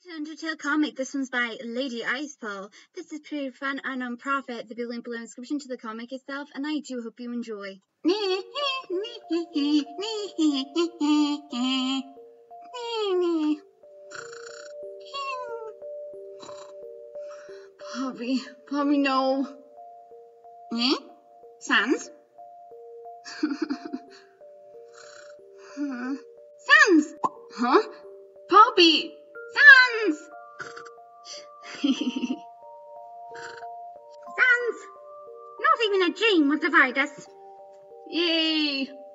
Undertale comic. This one's by LadyIcepaw. This is pretty fun and non-profit. There'll be a link below in the description to the comic itself, and I do hope you enjoy. Poppy, no. Sans? Sans! Huh? Poppy! Sans! Sans! Not even a dream will divide us. Yay!